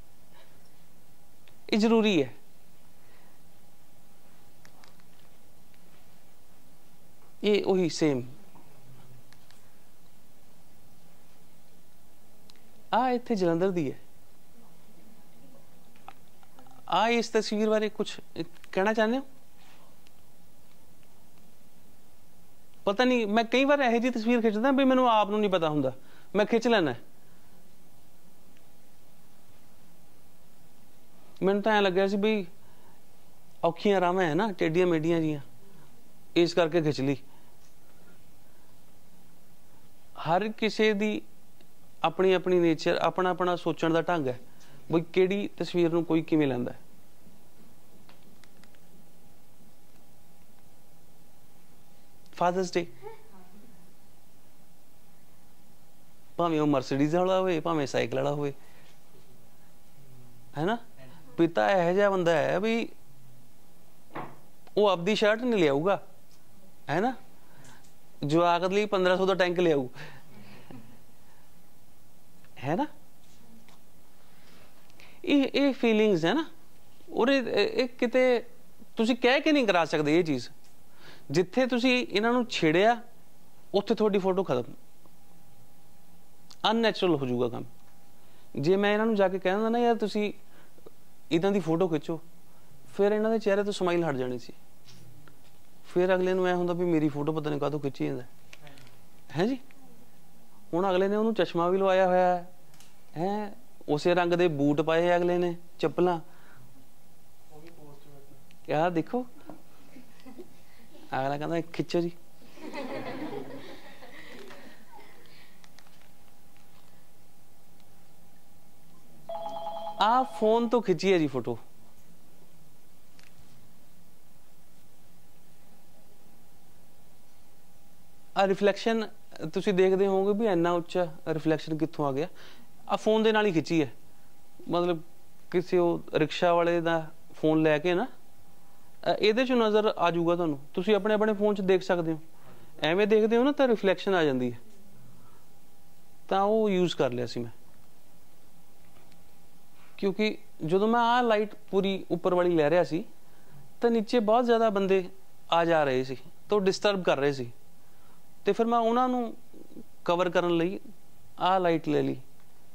ये जरूरी है। ये वही सेम आ इत्थे जलंधर दी है। आ इस तस्वीर बारे कुछ कहना चाहते हो? पता नहीं, मैं कई बार यह जी तस्वीर खिंचदा भी मैनूं आप नूं नहीं पता हुंदा, मैं खिंच लैना। मैनूं तां ऐ लग्गिया सी भी औखियां रावां है ना, टेढ़ियां मेढ़ियां जियां, इस करके खिंच ली। हर किसी दी अपनी अपनी नेचर, अपना अपना सोचण दा ढंग है बई किहड़ी तस्वीर नूं कोई किवें लैंदा है। फादर्स डे भावें वो मर्सिडीज वाला होवे, भावें साइकिल वाला होवे, है ना। पिता यह जिहा बंदा है भी वो अपनी शर्ट नहीं लियाऊगा, है ना, जवाक लई पंद्रह सौ का टैंक लियाऊ, है ना। ये फीलिंग्स है ना, और किते तुसी कह के नहीं करा सकते ये चीज़। जिथे तुसी इन्हां नूं छेड़िया उत्थे थोड़ी फोटो खत्म, अननैचुरल हो जाऊगा काम। जे मैं इन्हां नूं जाके कह दिंदा ना यार तुसी इदां दी फोटो खिंचो, फिर इन्हां दे चेहरे तो स्माइल हट जानी सी, फिर अगले नूं ऐ हुंदा भी मेरी फोटो पता नहीं काहतों खिंची जांदा है जी। हुण अगले ने उन्होंने चश्मा भी लवाया होया है, उस रंग दे बूट पाए अगले ने, चप्पलां, क्या देखो अगला कहता खिंचो जी। आ फोन तो खिंची है जी फोटो, आ रिफ्लैक्शन तुसी देखते होगे भी इन्ना उच्चा रिफ्लैक्शन कित्थों आ गया। आ फोन दे नाल ही खिंची है, मतलब किसी रिक्शा वाले दा फोन लैके ना ਇਹਦੇ 'ਚ नज़र आ जाऊगा तुहानूं, तुसीं अपने अपने फोन 'ਚ देख सकते हो। ਐਵੇਂ देखते हो ना तो रिफ्लैक्शन आ जाती है, तो वो यूज़ कर लिया सी मैं। क्योंकि जो मैं आ लाइट पूरी उपर वाली लै रहा सी तो नीचे बहुत ज़्यादा बंदे आ जा रहे सी, तो डिस्टर्ब कर रहे सी, तो फिर मैं उन्होंने कवर करने लई आ लाइट ले ली।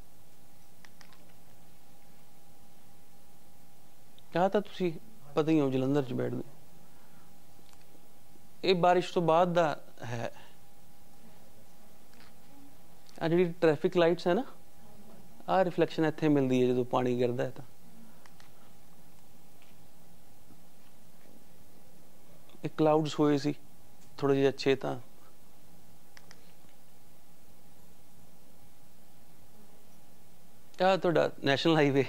कहा था तुसी पता ही हो जलंधर च बैठदे, ये बारिश तो बाद दा है। आ जिहड़ी ट्रैफिक लाइट्स है ना, आ रिफ्लैक्शन इत्थे मिलती है जो पानी गिरदा है। तो एक क्लाउड्स होए सी थोड़े जिहे अच्छे, तो आ तुहाडा नैशनल हाईवे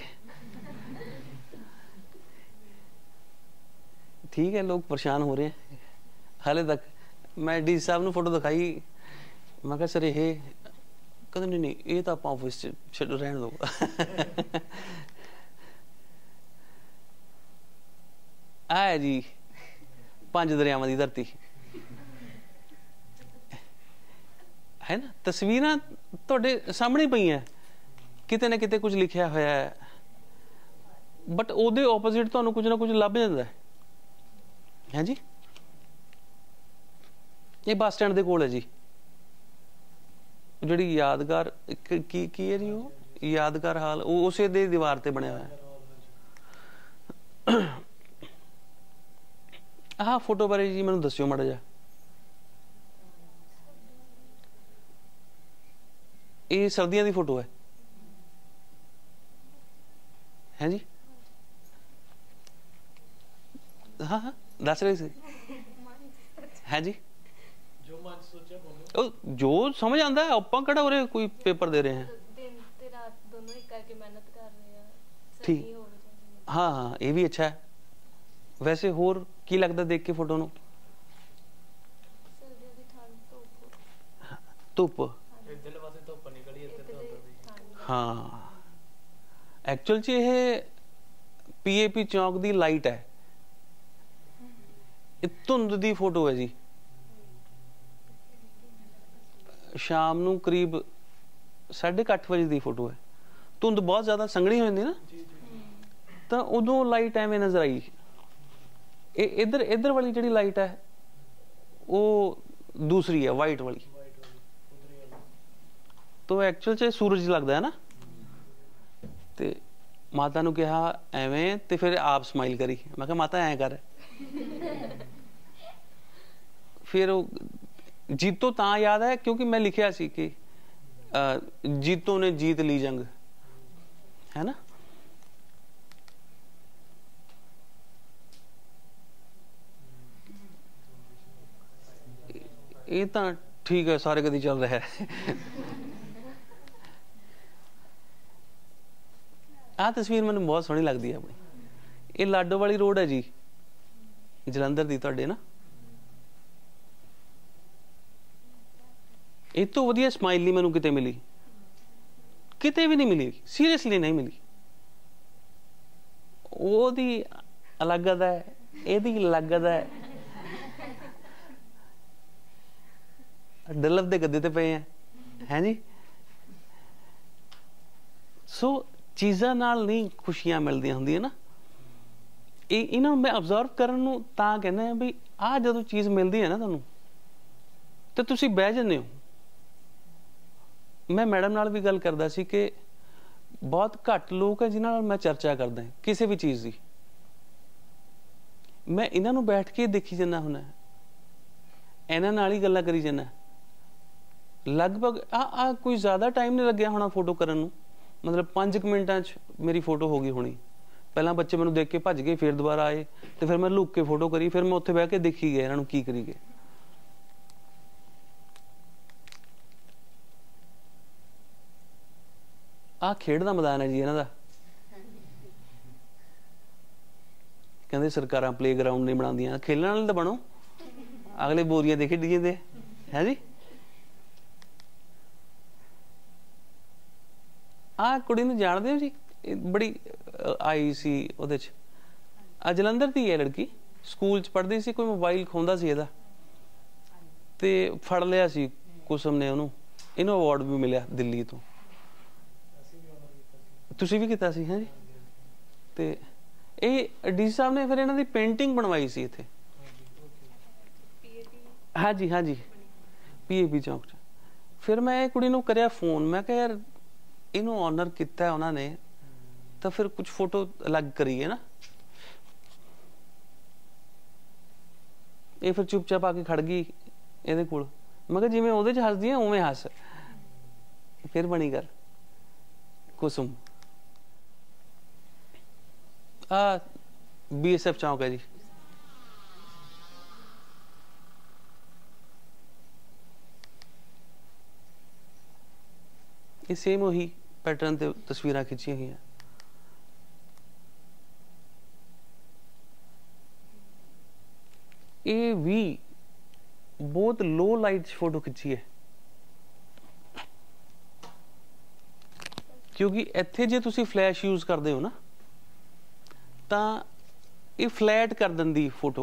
ठीक है। लोग परेशान हो रहे हैं हाले तक। मैं डी साहब नूं फोटो दिखाई, मैं कहा सर ये कहते नहीं नहीं ये तो आप ऑफिस छड्डो रहने दो। आ है जी पंज दरियावां दी धरती, है ना। तस्वीरां तुहाडे सामने पईआं, किते ना किते कुछ लिखिया होया है, बट ओहदे ओपोजिट तुहानूं कुछ ना कुछ लभ जांदा है, है जी। ये बस स्टैंड दे कोल है जी, जिहड़ी यादगार की की है जी, वो यादगार हाल उसे दे दीवार ते बनया होया। ਆਹ ਫੋਟੋ ਬਾਰੇ ਜੀ ਮੈਨੂੰ ਦੱਸਿਓ ਮਾੜਾ ਜਿਹਾ। ਇਹ ਸਰਦੀਆਂ ਦੀ ਫੋਟੋ ਹੈ ਹੈ ਜੀ? हाँ हाँ दस रहे थे है जी, जो मन सोचा बोलो, जो समझ आता है। ਆਪਾਂ ਕਿਹੜਾ ਉਰੇ ਕੋਈ ਪੇਪਰ ਦੇ ਰਹੇ हैं, दिन ਤੇ ਰਾਤ ਦੋਨੋਂ ਹੀ ਕਰਕੇ ਮਿਹਨਤ ਕਰ ਰਹੇ ਆ। ठीक, हाँ हाँ ये भी अच्छा है। वैसे होर की लगता देख के फोटो ਨੂੰ? ਸਰਦੀਆਂ ਦੀ ਠੰਡ, ਧੁੱਪ ਧੁੱਪ, ਇੱਧਰਲੇ ਪਾਸੇ ਧੁੱਪ ਨਿਕਲੀ, ਇੱਧਰ ਤੋਂ ਉੱਧਰ ਦੀ। ਹਾਂ ਐਕਚੁਅਲ ਚ ਇਹ ਪੀਏਪੀ ਚੌਂਕ ਦੀ ਲਾਈਟ ਹੈ। ਇਹ ਧੁੰਦ ਦੀ ਫੋਟੋ ਹੈ ਜੀ। ਸ਼ਾਮ ਨੂੰ ਕਰੀਬ ਸਾਢੇ ਕੁ ਅੱਠ ਵਜੇ ਦੀ ਫੋਟੋ ਹੈ। ਧੁੰਦ ਬਹੁਤ ਜ਼ਿਆਦਾ ਸੰਘਣੀ ਹੋ ਜਾਂਦੀ ਨਾ, ਤਾਂ ਉਦੋਂ ਲਾਈਟ ਐਵੇਂ ਨਜ਼ਰ ਆਈ। ਇਹ ਇੱਧਰ ਇੱਧਰ ਵਾਲੀ ਜਿਹੜੀ ਲਾਈਟ ਹੈ ਉਹ ਦੂਸਰੀ ਹੈ, ਵਾਈਟ ਵਾਲੀ। तो एक्चुअल च सूरज लगता है ना। तो माता नूं कहा एवें, तो फिर आप स्माइल करी। मैं कहा माता ऐ कर। फिर जीतो तां याद है क्योंकि मैं लिखिया सी कि जीतो ने जीत ली जंग, है ना। ये तो ठीक है, सारे कदी चल रहा है। आ तस्वीर मैंने बहुत सोहनी लगती है अपनी। ये लाडो वाली रोड है जी, जलंधर दी तुहाडे ना। ये तो वधिया स्माइल नहीं मैनूं किते मिली, किते भी नहीं मिली, सीरियसली नहीं मिली। ओदी अलग है, एदी अलग है। डलफ दे गद्दे ते पे हैं, हैं जी। सो चीज़ां नाल नहीं खुशियां मिलदियां हुंदियां ना। ये इन्हां मैं ऑब्जर्व करन नूं तां कहना है भी आ जदों चीज़ मिलदी है ना तुहानूं ते तुसीं बह जंदे हो। मैं मैडम नाल भी गल करदा सी कि बहुत घट लोग है जिन्हां नाल मैं चर्चा करदा किसी भी चीज़ की। मैं इन्हां नूं बैठ के देखी जाना हुंदा, इन्हां नाल ही गल्लां करी जाना। लगभग आ आ कोई ज़्यादा टाइम नहीं लग्या होना फोटो करन नूं, मतलब पाँच मिनटां च मेरी फोटो हो गई होनी। पहला बच्चे मैनूं देख के भज गए, फिर दोबारा आए, तो फिर मैं लुक के फोटो करी, फिर मैं उत्थे बह के देखी गया इन्हां नूं की करी गए। आ खेड दा मैदान है जी इन्हां दा। कहंदे सरकारां प्ले ग्राउंड नहीं बनाउंदियां, खेलण वाले तां बनो, अगले बोरियां दे खेडी जांदे है जी। आ कुड़ी नूं जाणदे हो जी, बड़ी आई सी उहदे च। आ जलंधर दी है लड़की, स्कूल च पढ़दी सी, कोई मोबाइल खोंदा सी इहदा ते फड़ लिया सी कुसम ने उहनूं। इहनूं अवार्ड भी मिलिया दिल्ली तो। तुसीं भी कीता सी है जी। ते ਇਹ ਡੀ ਸਾਹਿਬ ਨੇ ਫਿਰ ਇਹਨਾਂ ਦੀ ਪੇਂਟਿੰਗ ਬਣਵਾਈ ਸੀ ਇੱਥੇ। ਹਾਂਜੀ ਹਾਂਜੀ ਪੀਏਪੀ ਚੌਂਕ 'ਚ। ਫਿਰ ਮੈਂ ਇਹ ਕੁੜੀ ਨੂੰ ਕਰਿਆ ਫੋਨ, ਮੈਂ ਕਿਹਾ ਯਾਰ ਇਹਨੂੰ ਆਨਰ ਕੀਤਾ ਉਹਨਾਂ ਨੇ ਤਾਂ ਫਿਰ ਕੁਝ ਫੋਟੋ ਅਲੱਗ ਕਰੀਏ ਨਾ। ਇਹ ਫਿਰ ਚੁੱਪਚਾਪ ਆ ਕੇ ਖੜ ਗਈ ਇਹਦੇ ਕੋਲ। ਮੈਂ ਕਿਹਾ ਜਿਵੇਂ ਉਹਦੇ 'ਚ ਹੱਸਦੀ ਆ ਉਵੇਂ ਹੱਸ। ਫਿਰ ਬਣੀ ਗੱਲ ਕੁਸੁਮ। आ बी एस एफ चौक है जी। ये सेम वही पैटर्न ते तस्वीरां खिंची हुई हैं। ये भी बहुत लो लाइट फोटो खिंची है, क्योंकि इत्थे जे तुसी फ्लैश यूज करते हो ना ਤਾਂ ਇਹ ਫਲੈਟ ਕਰ ਦਿੰਦੀ ਫੋਟੋ।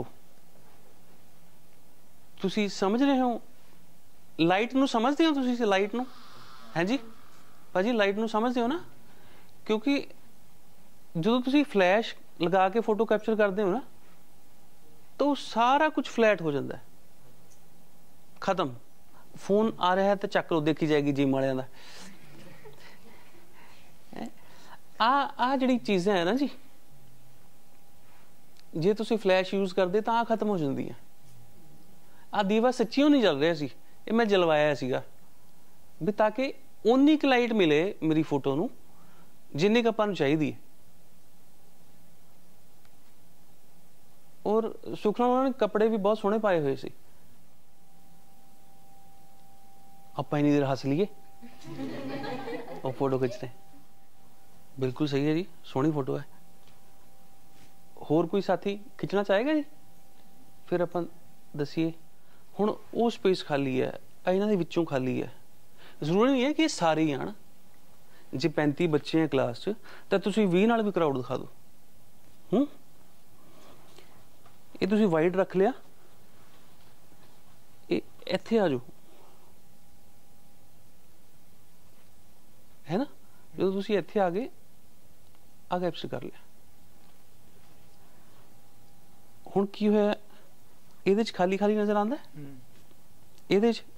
ਤੁਸੀਂ ਸਮਝ ਰਹੇ ਹੋ ਲਾਈਟ ਨੂੰ? ਸਮਝਦੇ ਹੋ ਤੁਸੀਂ ਲਾਈਟ ਨੂੰ? ਹੈ ਜੀ ਭਾਜੀ, ਲਾਈਟ ਨੂੰ ਸਮਝਦੇ ਹੋ ਨਾ? ਕਿਉਂਕਿ ਜਦੋਂ ਤੁਸੀਂ ਫਲੈਸ਼ ਲਗਾ ਕੇ ਫੋਟੋ ਕੈਪਚਰ ਕਰਦੇ ਹੋ ਨਾ ਤਾਂ ਉਹ ਸਾਰਾ ਕੁਝ ਫਲੈਟ ਹੋ ਜਾਂਦਾ, ਖਤਮ। ਫੋਨ ਆ ਰਿਹਾ ਤਾਂ ਚੱਕ ਲਓ, ਦੇਖੀ ਜਾਏਗੀ ਜਿਮ ਵਾਲਿਆਂ ਦਾ। ਆ ਆ ਜਿਹੜੀ ਚੀਜ਼ਾਂ ਹੈ ਨਾ ਜੀ, ਜੇ ਤੁਸੀਂ ਫਲੈਸ਼ ਯੂਜ਼ ਕਰਦੇ ਤਾਂ ਖਤਮ ਹੋ ਜਾਂਦੀ ਹੈ। ਆ ਦੀਵਾ ਸੱਚੀਓ ਨਹੀਂ ਜਲ ਰਿਹਾ ਸੀ, ਇਹ ਮੈਂ ਜਲਵਾਇਆ ਸੀਗਾ ਵੀ ਤਾਂ ਕਿ ਉਨੀ ਕੁ ਲਾਈਟ ਮਿਲੇ ਮੇਰੀ ਫੋਟੋ ਨੂੰ ਜਿੰਨੀ ਕੁ ਆਪਾਂ ਨੂੰ ਚਾਹੀਦੀ ਹੈ। ਔਰ ਸੁਖਨਾ ਉਹਨਾਂ ਨੇ ਕੱਪੜੇ ਵੀ ਬਹੁਤ ਸੋਹਣੇ ਪਾਏ ਹੋਏ ਸੀ। ਆਪਾਂ ਇੰਨੀ ਦੇਰ ਹੱਸ ਲਈਏ ਉਹ ਫੋਟੋ खिंच रहे। बिल्कुल सही है जी, सोहनी फोटो है। होर कोई साथी खिंचना चाहेगा जी? फिर अपन दसीए। हुण वो स्पेस खाली है, इन्हां दे विच्चों खाली है। जरूरी नहीं है कि सारे ही आण। जे पैंती बच्चे हैं क्लास च तां तुसीं बीस नाल भी क्राउड दिखा दो। हूँ ये तुसीं वाइड रख लिया, ये इत्थे आ जाओ, है ना? जो तुसीं इत्थे आ गए आ कैप्चर कर लिया। हुण की होया, इहदे च खाली खाली नजर आंदा है, इहदे च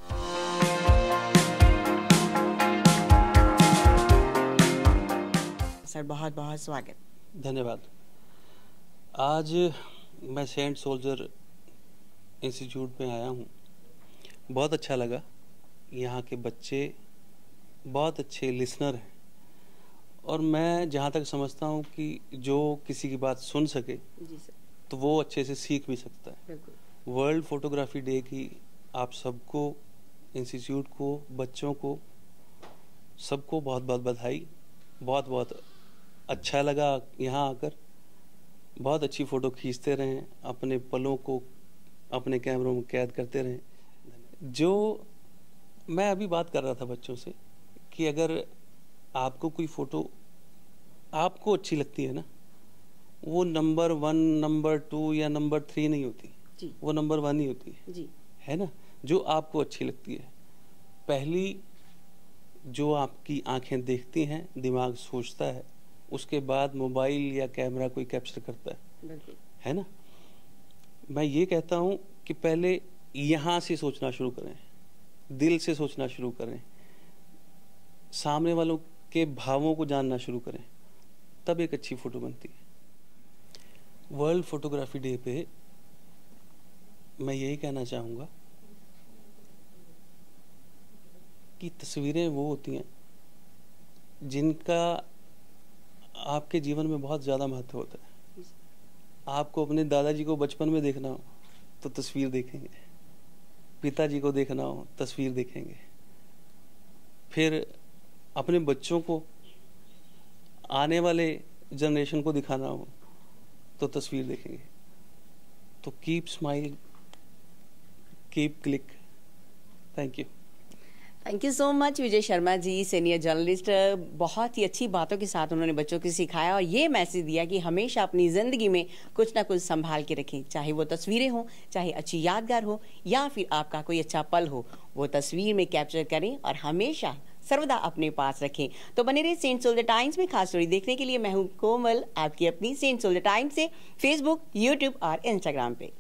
सर बहुत बहुत स्वागत। धन्यवाद। आज मैं सेंट सोल्जर इंस्टीट्यूट में आया हूँ। बहुत अच्छा लगा। यहाँ के बच्चे बहुत अच्छे लिसनर हैं और मैं जहाँ तक समझता हूँ कि जो किसी की बात सुन सके जी सर, तो वो अच्छे से सीख भी सकता है। बिल्कुल। वर्ल्ड फोटोग्राफी डे की आप सबको, इंस्टीट्यूट को, बच्चों को, सबको बहुत बहुत बधाई। बहुत बहुत अच्छा लगा यहाँ आकर। बहुत अच्छी फ़ोटो खींचते रहें, अपने पलों को अपने कैमरों में कैद करते रहें। जो मैं अभी बात कर रहा था बच्चों से कि अगर आपको कोई फ़ोटो आपको अच्छी लगती है ना, वो नंबर वन, नंबर टू या नंबर थ्री नहीं होती जी। वो नंबर वन ही होती है जी। है ना? जो आपको अच्छी लगती है। पहली जो आपकी आंखें देखती हैं, दिमाग सोचता है, उसके बाद मोबाइल या कैमरा कोई कैप्चर करता है, बिल्कुल। है ना? मैं ये कहता हूँ कि पहले यहाँ से सोचना शुरू करें, दिल से सोचना शुरू करें, सामने वालों के भावों को जानना शुरू करें, तब एक अच्छी फ़ोटो बनती है। वर्ल्ड फोटोग्राफी डे पे मैं यही कहना चाहूँगा कि तस्वीरें वो होती हैं जिनका आपके जीवन में बहुत ज़्यादा महत्व होता है। आपको अपने दादाजी को बचपन में देखना हो तो तस्वीर देखेंगे, पिताजी को देखना हो तस्वीर देखेंगे, फिर अपने बच्चों को, आने वाले जनरेशन को दिखाना हो तो तस्वीर देखेंगे। तो keep smile, keep click. Thank you. Thank you so much Vijay Sharma ji, senior journalist. बहुत ही अच्छी बातों के साथ उन्होंने बच्चों को सिखाया और ये मैसेज दिया कि हमेशा अपनी ज़िंदगी में कुछ ना कुछ संभाल के रखें, चाहे वो तस्वीरें हों, चाहे अच्छी यादगार हो या फिर आपका कोई अच्छा पल हो, वो तस्वीर में कैप्चर करें और हमेशा सर्वदा अपने पास रखें। तो बने रहिए सेंट सोल्जर टाइम्स में। खास स्टोरी देखने के लिए मैं हूँ कोमल, आपकी अपनी सेंट सोल्जर टाइम्स से फेसबुक, यूट्यूब और इंस्टाग्राम पे।